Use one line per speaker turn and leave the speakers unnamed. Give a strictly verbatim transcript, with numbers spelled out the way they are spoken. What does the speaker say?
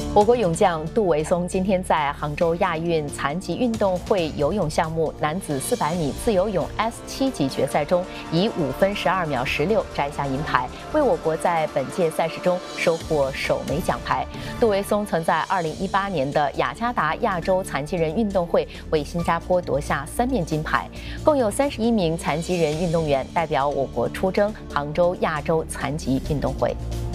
我国泳将杜维松今天在杭州亚运残疾运动会游泳项目男子四百米自由泳 S 七级决赛中，以五分十二秒十六摘下银牌，为我国在本届赛事中收获首枚奖牌。杜维松曾在二零一八年的雅加达亚洲残疾人运动会为新加坡夺下三面金牌，共有三十一名残疾人运动员代表我国出征杭州亚洲残疾运动会。